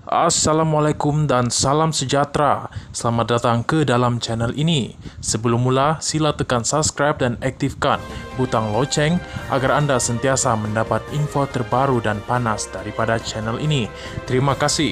Assalamualaikum dan salam sejahtera. Selamat datang ke dalam channel ini. Sebelum mula, sila tekan subscribe dan aktifkan butang loceng agar anda sentiasa mendapat info terbaru dan panas daripada channel ini. Terima kasih.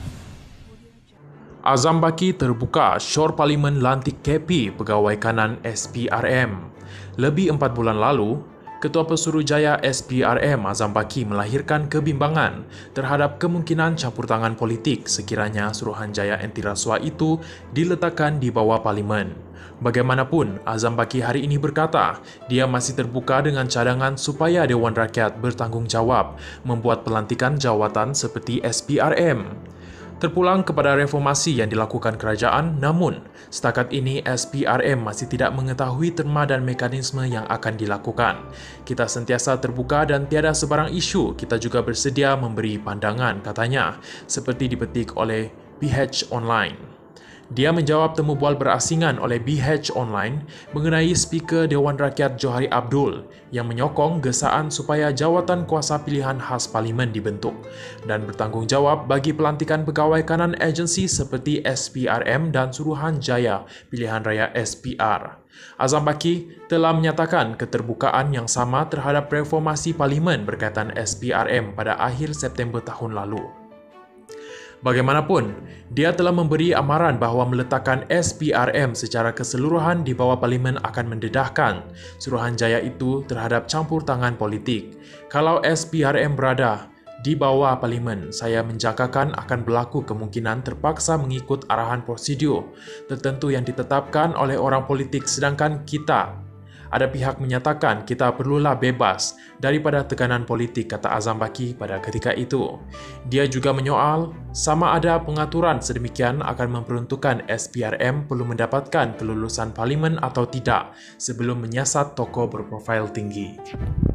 Azam Baki terbuka syur Parlimen lantik KP Pegawai Kanan SPRM. Lebih 4 bulan lalu, Ketua Pesuruhjaya SPRM Azam Baki melahirkan kebimbangan terhadap kemungkinan campur tangan politik sekiranya Suruhanjaya Anti Rasuah itu diletakkan di bawah Parlimen. Bagaimanapun, Azam Baki hari ini berkata dia masih terbuka dengan cadangan supaya Dewan Rakyat bertanggungjawab membuat pelantikan jawatan seperti SPRM. Terpulang kepada reformasi yang dilakukan kerajaan, namun setakat ini SPRM masih tidak mengetahui terma dan mekanisme yang akan dilakukan. Kita sentiasa terbuka dan tiada sebarang isu, kita juga bersedia memberi pandangan, katanya, seperti dipetik oleh BH Online. Dia menjawab temu bual berasingan oleh BH Online mengenai Speaker Dewan Rakyat Johari Abdul yang menyokong gesaan supaya jawatan kuasa pilihan khas Parlimen dibentuk dan bertanggungjawab bagi pelantikan pegawai kanan agensi seperti SPRM dan Suruhanjaya Pilihan Raya SPR. Azam Baki telah menyatakan keterbukaan yang sama terhadap reformasi Parlimen berkaitan SPRM pada akhir September tahun lalu. Bagaimanapun, dia telah memberi amaran bahawa meletakkan SPRM secara keseluruhan di bawah Parlimen akan mendedahkan Suruhanjaya itu terhadap campur tangan politik. Kalau SPRM berada di bawah Parlimen, saya menjangkakan akan berlaku kemungkinan terpaksa mengikut arahan prosedur tertentu yang ditetapkan oleh orang politik, sedangkan kita ada pihak menyatakan kita perlulah bebas daripada tekanan politik, kata Azam Baki pada ketika itu. Dia juga menyoal sama ada pengaturan sedemikian akan memperuntukkan SPRM perlu mendapatkan kelulusan Parlimen atau tidak sebelum menyiasat tokoh berprofil tinggi.